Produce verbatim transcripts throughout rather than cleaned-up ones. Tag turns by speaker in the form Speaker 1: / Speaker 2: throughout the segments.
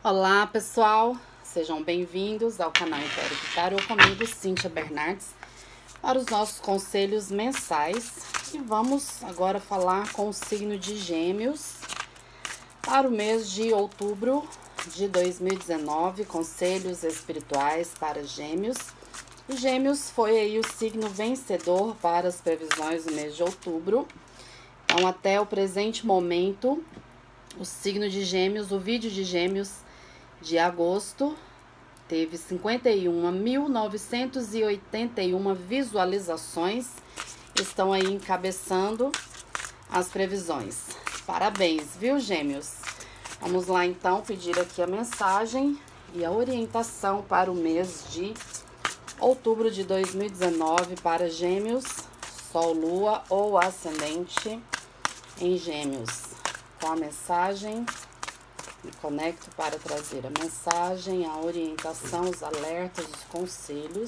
Speaker 1: Olá pessoal, sejam bem-vindos ao canal Império do Tarô comigo, Cíntia Bernardes, para os nossos conselhos mensais. E vamos agora falar com o signo de Gêmeos para o mês de outubro de dois mil e dezenove, conselhos espirituais para Gêmeos. E Gêmeos foi aí o signo vencedor para as previsões do mês de outubro. Então, até o presente momento, o signo de Gêmeos, o vídeo de Gêmeos de agosto, teve cinquenta e um mil novecentos e oitenta e uma visualizações. Estão aí encabeçando as previsões. Parabéns, viu, Gêmeos? Vamos lá, então, pedir aqui a mensagem e a orientação para o mês de outubro de dois mil e dezenove para Gêmeos, Sol, Lua ou Ascendente em Gêmeos. Com a mensagem, me conecto para trazer a mensagem, a orientação, os alertas, os conselhos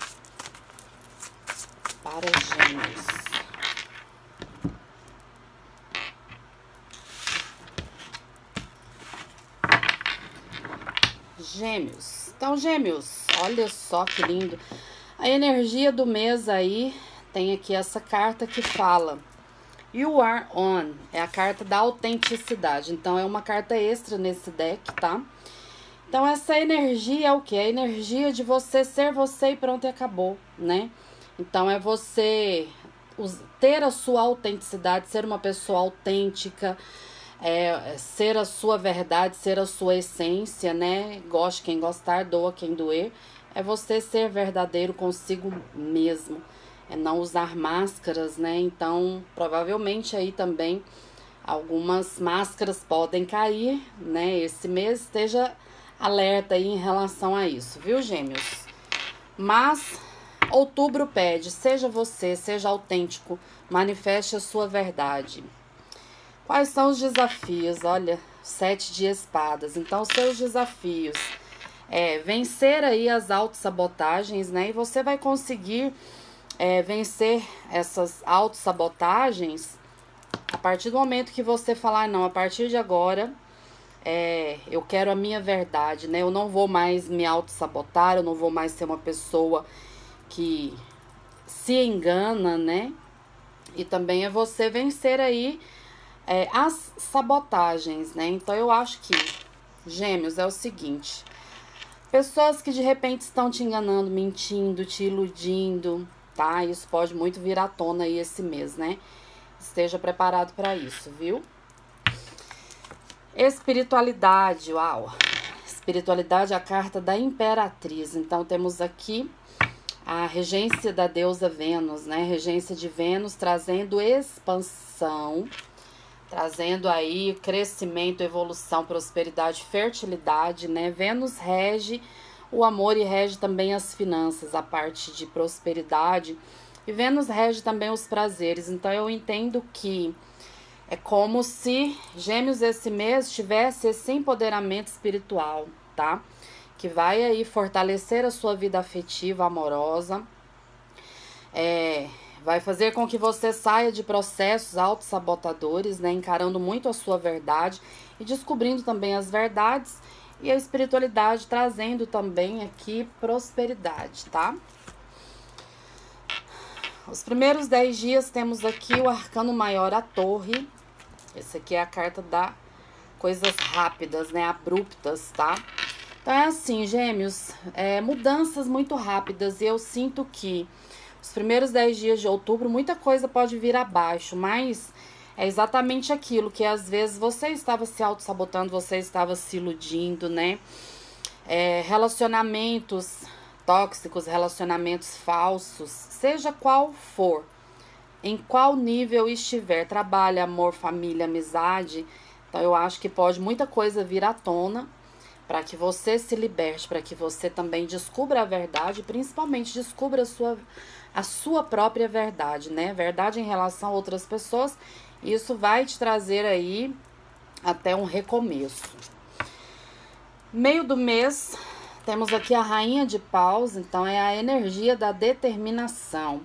Speaker 1: para Gêmeos. Gêmeos. Então, Gêmeos, olha só que lindo. A energia do mês aí tem aqui essa carta que fala You are on, é a carta da autenticidade. Então, é uma carta extra nesse deck, tá? Então, essa energia é o quê? É a energia de você ser você e pronto, e acabou, né? Então, é você ter a sua autenticidade, ser uma pessoa autêntica, é, ser a sua verdade, ser a sua essência, né? Goste quem gostar, doa quem doer. É você ser verdadeiro consigo mesmo. É não usar máscaras, né? Então, provavelmente aí também algumas máscaras podem cair, né? Esse mês esteja alerta aí em relação a isso, viu, Gêmeos? Mas outubro pede, seja você, seja autêntico, manifeste a sua verdade. Quais são os desafios? Olha, sete de espadas. Então, seus desafios é vencer aí as autossabotagens, né? E você vai conseguir É, vencer essas autossabotagens a partir do momento que você falar, não, a partir de agora é, eu quero a minha verdade, né? Eu não vou mais me autossabotar, eu não vou mais ser uma pessoa que se engana, né? E também é você vencer aí é, as sabotagens, né? Então eu acho que, Gêmeos, é o seguinte: pessoas que de repente estão te enganando, mentindo, te iludindo, tá? Isso pode muito vir à tona aí esse mês, né? Esteja preparado para isso, viu? Espiritualidade, uau! Espiritualidade é a carta da Imperatriz. Então, temos aqui a regência da deusa Vênus, né? Regência de Vênus trazendo expansão, trazendo aí crescimento, evolução, prosperidade, fertilidade, né? Vênus rege o amor e rege também as finanças, a parte de prosperidade. E Vênus rege também os prazeres. Então, eu entendo que é como se Gêmeos esse mês tivesse esse empoderamento espiritual, tá? Que vai aí fortalecer a sua vida afetiva, amorosa. É, vai fazer com que você saia de processos autossabotadores, né? Encarando muito a sua verdade e descobrindo também as verdades. E a espiritualidade trazendo também aqui prosperidade, tá? Os primeiros dez dias temos aqui o arcano maior, a torre. Esse aqui é a carta da coisas rápidas, né? Abruptas, tá? Então é assim, Gêmeos, é, mudanças muito rápidas. E eu sinto que os primeiros dez dias de outubro, muita coisa pode vir abaixo, mas é exatamente aquilo que às vezes você estava se auto-sabotando, você estava se iludindo, né? É, relacionamentos tóxicos, relacionamentos falsos, seja qual for, em qual nível estiver, trabalho, amor, família, amizade. Então eu acho que pode muita coisa vir à tona para que você se liberte, para que você também descubra a verdade, principalmente descubra a sua, a sua própria verdade, né? Verdade em relação a outras pessoas. Isso vai te trazer aí até um recomeço. Meio do mês, temos aqui a Rainha de Paus, então é a energia da determinação.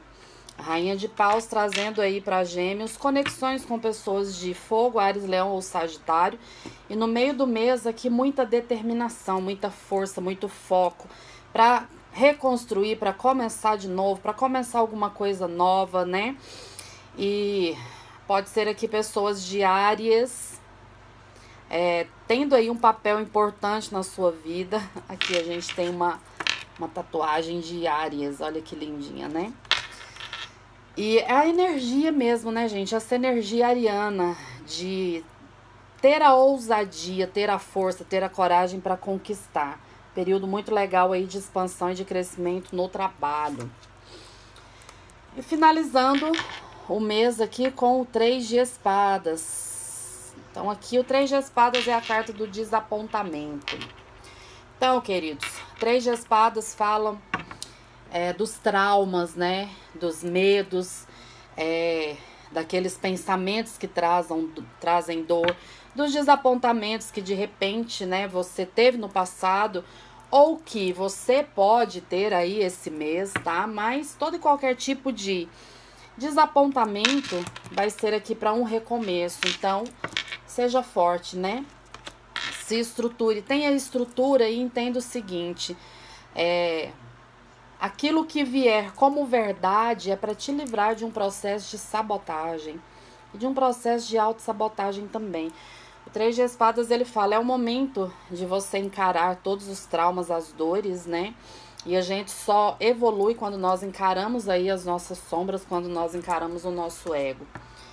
Speaker 1: Rainha de Paus trazendo aí para Gêmeos conexões com pessoas de fogo, Áries, Leão ou Sagitário. E no meio do mês aqui muita determinação, muita força, muito foco para reconstruir, para começar de novo, para começar alguma coisa nova, né? E pode ser aqui pessoas de Áries é, tendo aí um papel importante na sua vida. Aqui a gente tem uma, uma tatuagem de Áries, olha que lindinha, né? E é a energia mesmo, né, gente? Essa energia ariana de ter a ousadia, ter a força, ter a coragem para conquistar. Período muito legal aí de expansão e de crescimento no trabalho. E finalizando o mês aqui com o Três de Espadas. Então aqui o Três de Espadas é a carta do desapontamento. Então, queridos, Três de Espadas falam É, dos traumas, né? Dos medos, é, daqueles pensamentos que trazem, trazem dor, dos desapontamentos que de repente, né, você teve no passado ou que você pode ter aí esse mês, tá? Mas todo e qualquer tipo de desapontamento vai ser aqui para um recomeço. Então, seja forte, né? Se estruture, tenha estrutura e entenda o seguinte, é... aquilo que vier como verdade é para te livrar de um processo de sabotagem e de um processo de autossabotagem também. O Três de Espadas, ele fala, é o momento de você encarar todos os traumas, as dores, né? E a gente só evolui quando nós encaramos aí as nossas sombras, quando nós encaramos o nosso ego.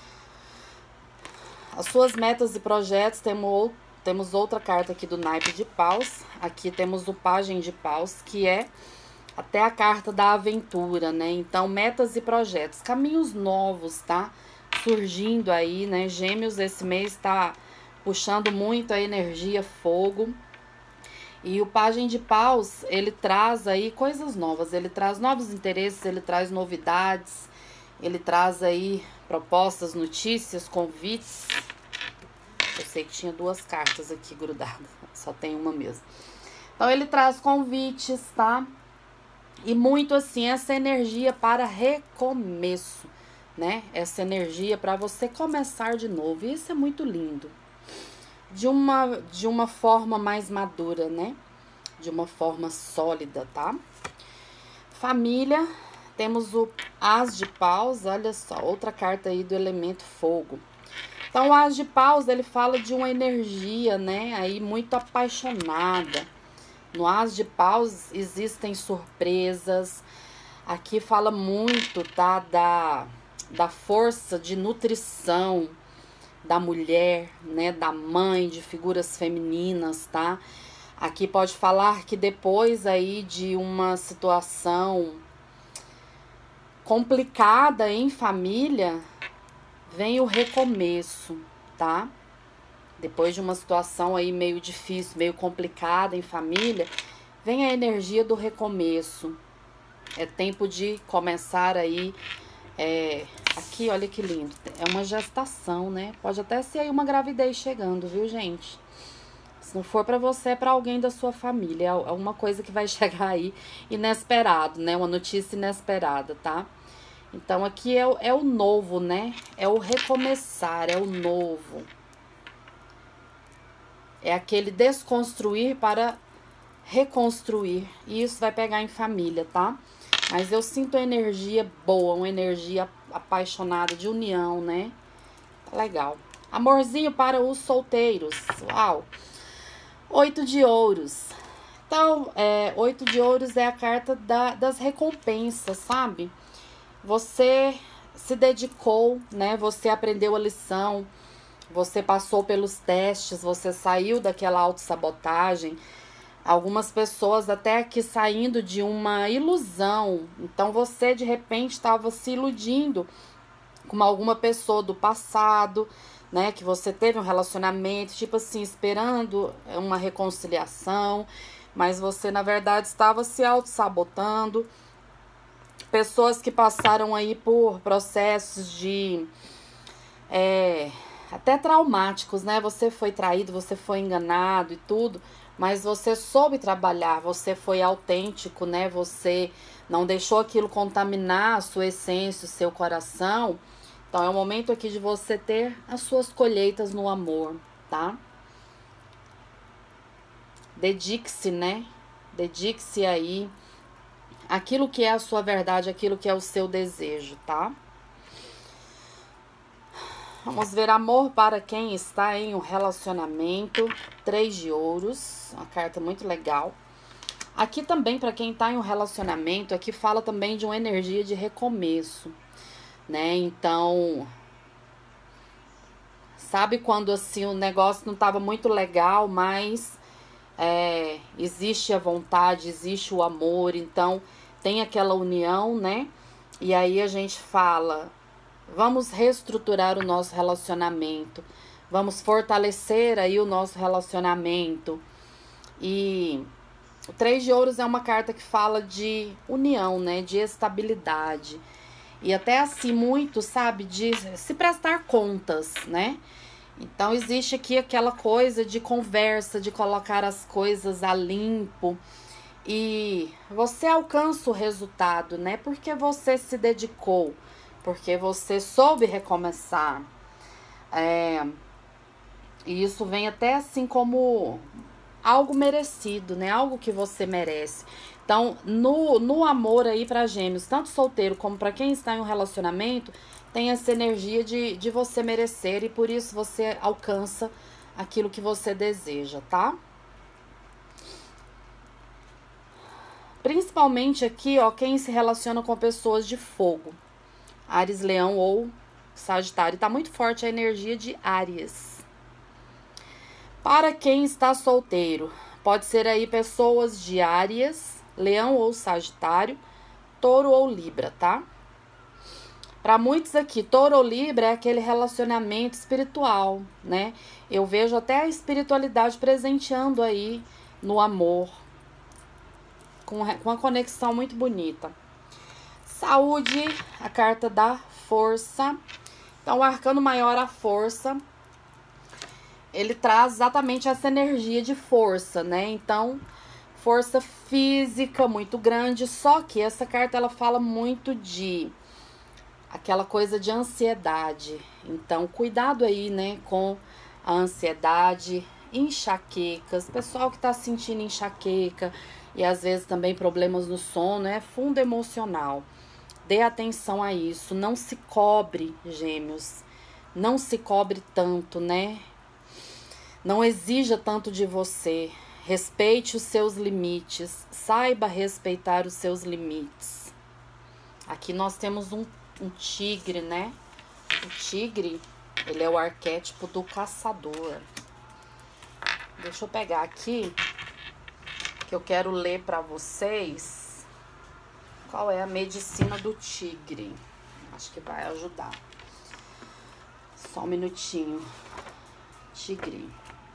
Speaker 1: As suas metas e projetos, temos, temos outra carta aqui do naipe de paus. Aqui temos o pajem de paus, que é até a carta da aventura, né? Então, metas e projetos, caminhos novos, tá? Surgindo aí, né? Gêmeos esse mês tá puxando muito a energia fogo. E o pajem de paus, ele traz aí coisas novas, ele traz novos interesses, ele traz novidades, ele traz aí propostas, notícias, convites. Eu sei que tinha duas cartas aqui grudadas, só tem uma mesmo. Então, ele traz convites, tá? E muito assim, essa energia para recomeço, né? Essa energia para você começar de novo. E isso é muito lindo. De uma, de uma forma mais madura, né? De uma forma sólida, tá? Família, temos o As de Paus, olha só, outra carta aí do elemento fogo. Então, o As de Paus, ele fala de uma energia, né? Aí muito apaixonada. No As de Paus existem surpresas. Aqui fala muito, tá? Da, da força de nutrição da mulher, né? Da mãe, de figuras femininas, tá? Aqui pode falar que depois aí de uma situação complicada em família, vem o recomeço, tá? Depois de uma situação aí meio difícil, meio complicada em família, vem a energia do recomeço. É tempo de começar aí, é, aqui olha que lindo, é uma gestação, né? Pode até ser aí uma gravidez chegando, viu, gente? Se não for pra você, é pra alguém da sua família, é alguma coisa que vai chegar aí inesperado, né? Uma notícia inesperada, tá? Então aqui é, é o novo, né? É o recomeçar, é o novo. É aquele desconstruir para reconstruir. E isso vai pegar em família, tá? Mas eu sinto a energia boa, uma energia apaixonada, de união, né? Legal. Amorzinho para os solteiros. Uau! Oito de ouros. Então, é, oito de ouros é a carta da, das recompensas, sabe? Você se dedicou, né? Você aprendeu a lição. Você passou pelos testes, você saiu daquela autossabotagem. Algumas pessoas até aqui saindo de uma ilusão. Então, você, de repente, estava se iludindo com alguma pessoa do passado, né? Que você teve um relacionamento, tipo assim, esperando uma reconciliação. Mas você, na verdade, estava se autossabotando. Pessoas que passaram aí por processos de... É, até traumáticos, né? Você foi traído, você foi enganado e tudo, mas você soube trabalhar, você foi autêntico, né? Você não deixou aquilo contaminar a sua essência, o seu coração. Então é o momento aqui de você ter as suas colheitas no amor, tá? Dedique-se, né? Dedique-se aí àquilo que é a sua verdade, aquilo que é o seu desejo, tá? Vamos ver amor para quem está em um relacionamento. Três de ouros, uma carta muito legal. Aqui também, para quem está em um relacionamento, aqui fala também de uma energia de recomeço, né? Então, sabe quando assim o negócio não estava muito legal, mas é, existe a vontade, existe o amor, então tem aquela união, né? E aí a gente fala, vamos reestruturar o nosso relacionamento, vamos fortalecer aí o nosso relacionamento. E o Três de Ouros é uma carta que fala de união, né? De estabilidade. E até assim, muito, sabe? De se prestar contas, né? Então, existe aqui aquela coisa de conversa, de colocar as coisas a limpo. E você alcança o resultado, né? Porque você se dedicou, porque você soube recomeçar. É, e isso vem até assim como algo merecido, né? Algo que você merece. Então, no, no amor aí para Gêmeos, tanto solteiro como para quem está em um relacionamento, tem essa energia de, de você merecer e por isso você alcança aquilo que você deseja, tá? Principalmente aqui, ó, quem se relaciona com pessoas de fogo. Áries, Leão ou Sagitário. Tá muito forte a energia de Áries. Para quem está solteiro, pode ser aí pessoas de Áries, Leão ou Sagitário, Touro ou Libra, tá? Para muitos aqui, Touro ou Libra é aquele relacionamento espiritual, né? Eu vejo até a espiritualidade presenteando aí no amor, com uma conexão muito bonita. Saúde, a carta da força. Então, o arcano maior, a força, ele traz exatamente essa energia de força, né? Então, força física muito grande, só que essa carta ela fala muito de aquela coisa de ansiedade. Então, cuidado aí, né, com a ansiedade, enxaquecas, pessoal que tá sentindo enxaqueca e às vezes também problemas no sono, é fundo emocional. Dê atenção a isso, não se cobre, Gêmeos, não se cobre tanto, né? Não exija tanto de você. Respeite os seus limites. Saiba respeitar os seus limites. Aqui nós temos um, um tigre, né? O tigre, ele é o arquétipo do caçador. Deixa eu pegar aqui, que eu quero ler para vocês qual é a medicina do tigre. Acho que vai ajudar. Só um minutinho. Tigre.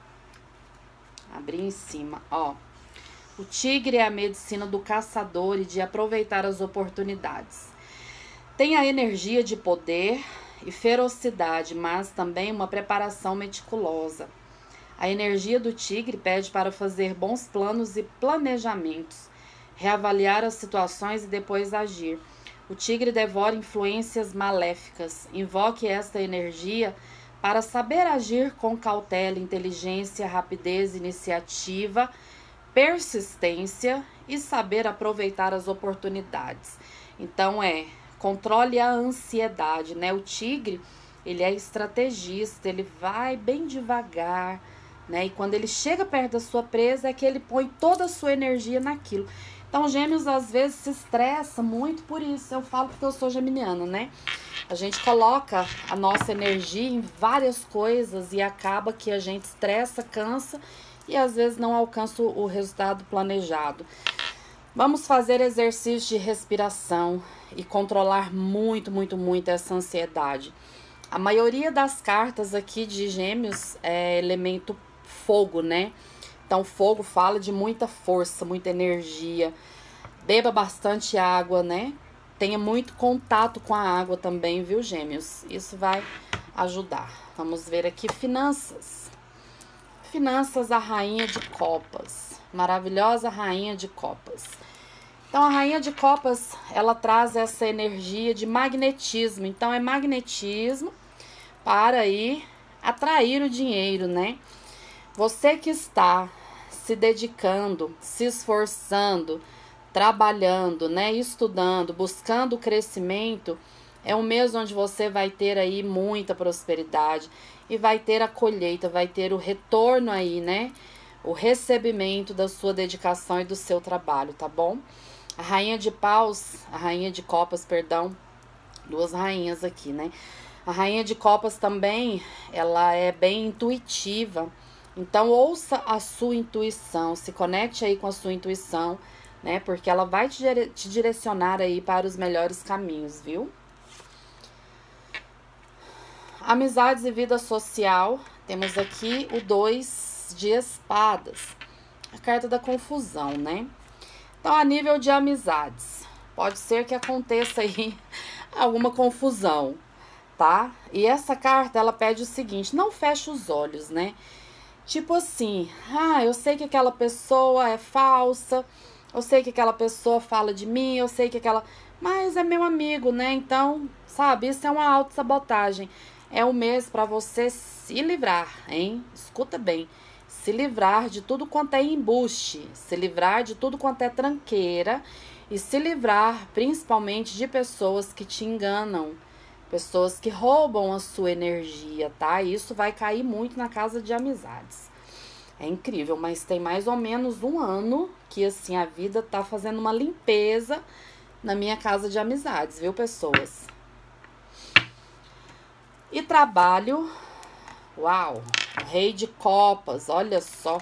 Speaker 1: Abrir em cima, ó. O tigre é a medicina do caçador e de aproveitar as oportunidades. Tem a energia de poder e ferocidade, mas também uma preparação meticulosa. A energia do tigre pede para fazer bons planos e planejamentos, reavaliar as situações e depois agir. O tigre devora influências maléficas. Invoque esta energia para saber agir com cautela, inteligência, rapidez, iniciativa, persistência e saber aproveitar as oportunidades. Então é, controle a ansiedade, né? O tigre, ele é estrategista, ele vai bem devagar, né? E quando ele chega perto da sua presa é que ele põe toda a sua energia naquilo. Então, Gêmeos às vezes se estressa muito por isso. Eu falo porque eu sou geminiana, né? A gente coloca a nossa energia em várias coisas e acaba que a gente estressa, cansa e às vezes não alcança o resultado planejado. Vamos fazer exercício de respiração e controlar muito, muito, muito essa ansiedade. A maioria das cartas aqui de Gêmeos é elemento fogo, né? Então, fogo fala de muita força, muita energia. Beba bastante água, né? Tenha muito contato com a água também, viu, Gêmeos? Isso vai ajudar. Vamos ver aqui finanças. Finanças, a rainha de copas. Maravilhosa rainha de copas. Então, a Rainha de Copas, ela traz essa energia de magnetismo. Então, é magnetismo para aí atrair o dinheiro, né? Você que está se dedicando, se esforçando, trabalhando, né? Estudando, buscando o crescimento, é um mês onde você vai ter aí muita prosperidade e vai ter a colheita, vai ter o retorno aí, né? O recebimento da sua dedicação e do seu trabalho, tá bom? A rainha de paus, a rainha de copas, perdão, duas rainhas aqui, né? A rainha de copas também, ela é bem intuitiva. Então, ouça a sua intuição, se conecte aí com a sua intuição, né? Porque ela vai te, dire te direcionar aí para os melhores caminhos, viu? Amizades e vida social, temos aqui o dois de espadas, a carta da confusão, né? Então, a nível de amizades, pode ser que aconteça aí alguma confusão, tá? E essa carta, ela pede o seguinte, não feche os olhos, né? Tipo assim, ah, eu sei que aquela pessoa é falsa, eu sei que aquela pessoa fala de mim, eu sei que aquela... Mas é meu amigo, né? Então, sabe, isso é uma autossabotagem. É um mês para você se livrar, hein? Escuta bem. Se livrar de tudo quanto é embuste, se livrar de tudo quanto é tranqueira e se livrar principalmente de pessoas que te enganam, pessoas que roubam a sua energia, tá? Isso vai cair muito na casa de amizades. É incrível, mas tem mais ou menos um ano que, assim, a vida tá fazendo uma limpeza na minha casa de amizades, viu, pessoas? E trabalho, uau, o rei de copas, olha só,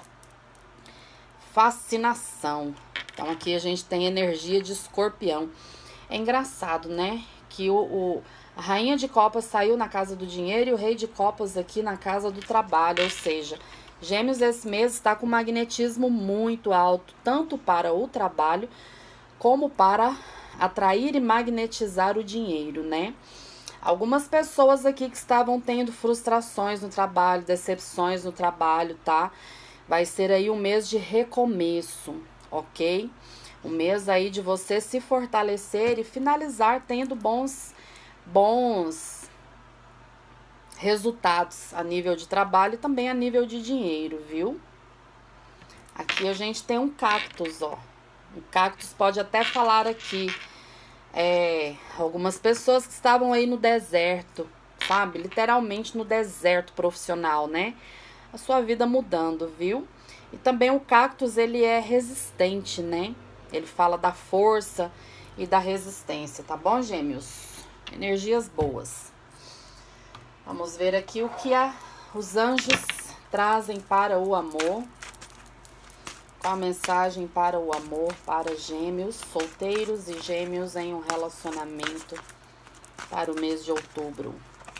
Speaker 1: fascinação. Então, aqui a gente tem energia de escorpião. É engraçado, né, que o... o A rainha de copas saiu na casa do dinheiro e o rei de copas aqui na casa do trabalho. Ou seja, Gêmeos esse mês está com magnetismo muito alto, tanto para o trabalho como para atrair e magnetizar o dinheiro, né? Algumas pessoas aqui que estavam tendo frustrações no trabalho, decepções no trabalho, tá? Vai ser aí um mês de recomeço, ok? Um mês aí de você se fortalecer e finalizar tendo bons... bons resultados a nível de trabalho e também a nível de dinheiro, viu? Aqui a gente tem um cactus, ó. O cactus pode até falar aqui, é, algumas pessoas que estavam aí no deserto, sabe? Literalmente no deserto profissional, né? A sua vida mudando, viu? E também o cactus, ele é resistente, né? Ele fala da força e da resistência, tá bom, gêmeos? Energias boas. Vamos ver aqui o que a, os anjos trazem para o amor. Qual a mensagem para o amor, para gêmeos, solteiros e gêmeos em um relacionamento para o mês de outubro.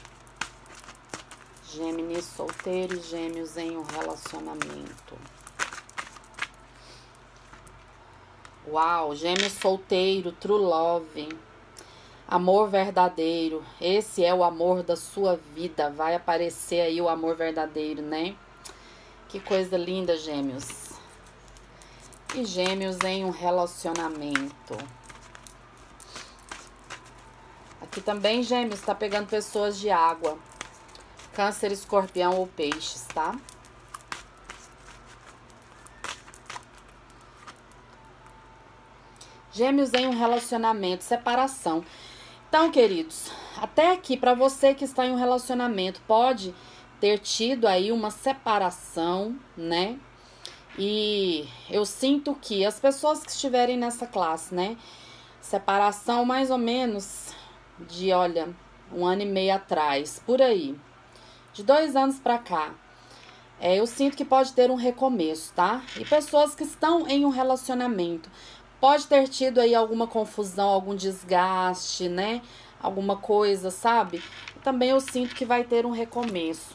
Speaker 1: Gêmeos, solteiros e gêmeos em um relacionamento. Uau, gêmeos solteiro, true love. Amor verdadeiro, esse é o amor da sua vida, vai aparecer aí o amor verdadeiro, né? Que coisa linda, gêmeos. E gêmeos em um relacionamento. Aqui também, gêmeos, tá pegando pessoas de água. Câncer, escorpião ou peixes, tá? Gêmeos em um relacionamento, separação. Então, queridos, até aqui, para você que está em um relacionamento, pode ter tido aí uma separação, né? E eu sinto que as pessoas que estiverem nessa classe, né? Separação mais ou menos de, olha, um ano e meio atrás, por aí. De dois anos pra cá. É, eu sinto que pode ter um recomeço, tá? E pessoas que estão em um relacionamento, pode ter tido aí alguma confusão, algum desgaste, né? Alguma coisa, sabe? Também eu sinto que vai ter um recomeço.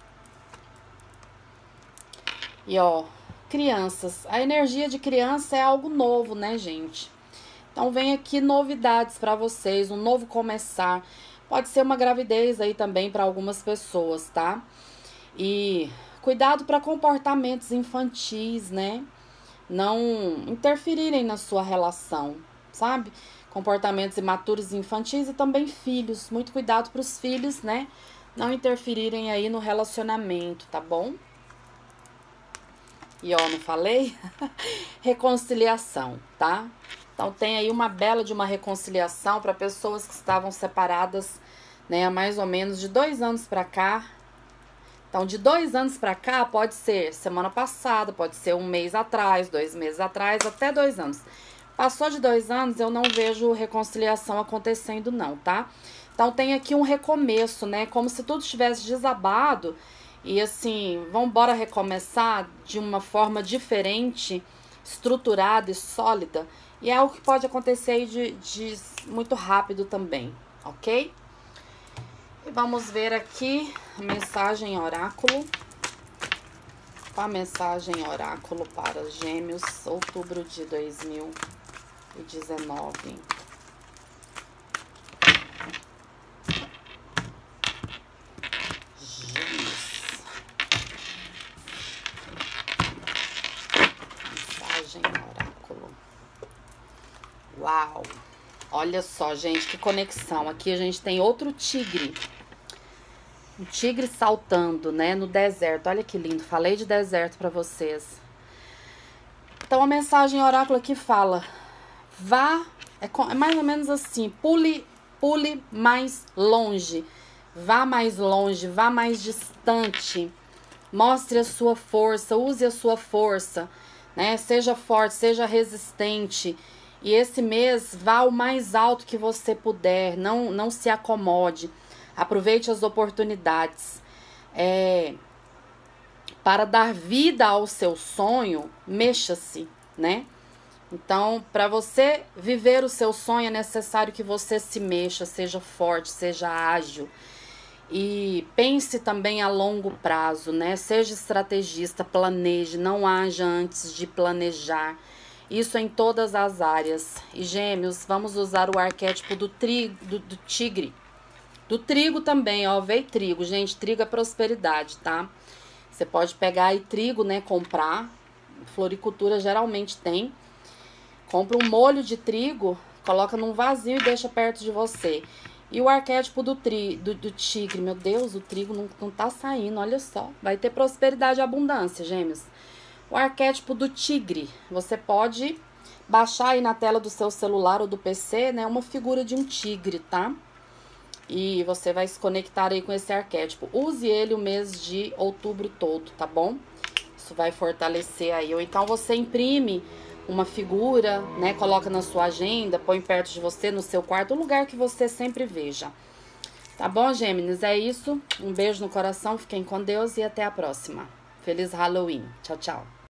Speaker 1: E ó, crianças. A energia de criança é algo novo, né, gente? Então vem aqui novidades para vocês, um novo começar. Pode ser uma gravidez aí também para algumas pessoas, tá? E cuidado para comportamentos infantis, né? não interferirem na sua relação, sabe? Comportamentos imaturos e infantis e também filhos. Muito cuidado para os filhos, né? Não interferirem aí no relacionamento, tá bom? E ó, não falei? Reconciliação, tá? Então tem aí uma bela de uma reconciliação para pessoas que estavam separadas, né, há mais ou menos de dois anos para cá. Então, de dois anos para cá, pode ser semana passada, pode ser um mês atrás, dois meses atrás, até dois anos. Passou de dois anos, eu não vejo reconciliação acontecendo não, tá? Então, tem aqui um recomeço, né? Como se tudo tivesse desabado e assim, vamos embora recomeçar de uma forma diferente, estruturada e sólida. E é algo que pode acontecer aí de, de muito rápido também, ok? E vamos ver aqui a mensagem oráculo. A mensagem oráculo para Gêmeos, outubro de dois mil e dezenove. Gêmeos. Mensagem oráculo. Uau! Olha só, gente, que conexão. Aqui a gente tem outro tigre. Um tigre saltando, né, no deserto. Olha que lindo. Falei de deserto para vocês. Então, a mensagem oráculo aqui fala: vá, é, é mais ou menos assim, pule, pule mais longe. Vá mais longe, vá mais distante. Mostre a sua força, use a sua força, né? Seja forte, seja resistente. E esse mês vá o mais alto que você puder, não, não se acomode, aproveite as oportunidades. É, para dar vida ao seu sonho, mexa-se, né? Então, para você viver o seu sonho, é necessário que você se mexa, seja forte, seja ágil. E pense também a longo prazo, né? Seja estrategista, planeje, não haja antes de planejar. Isso em todas as áreas. E Gêmeos, vamos usar o arquétipo do, tri, do, do tigre. Do trigo também, ó, veio trigo. Gente, trigo é prosperidade, tá? Você pode pegar aí trigo, né, comprar. Floricultura geralmente tem. Compra um molho de trigo, coloca num vasinho e deixa perto de você. E o arquétipo do, tri, do, do tigre, meu Deus, o trigo não, não tá saindo, olha só. Vai ter prosperidade e abundância, Gêmeos. O arquétipo do tigre, você pode baixar aí na tela do seu celular ou do P C, né, uma figura de um tigre, tá? E você vai se conectar aí com esse arquétipo. Use ele o mês de outubro todo, tá bom? Isso vai fortalecer aí. Ou então você imprime uma figura, né, coloca na sua agenda, põe perto de você, no seu quarto, um lugar que você sempre veja. Tá bom, Gêmeos? É isso. Um beijo no coração, fiquem com Deus e até a próxima. Feliz Halloween. Tchau, tchau.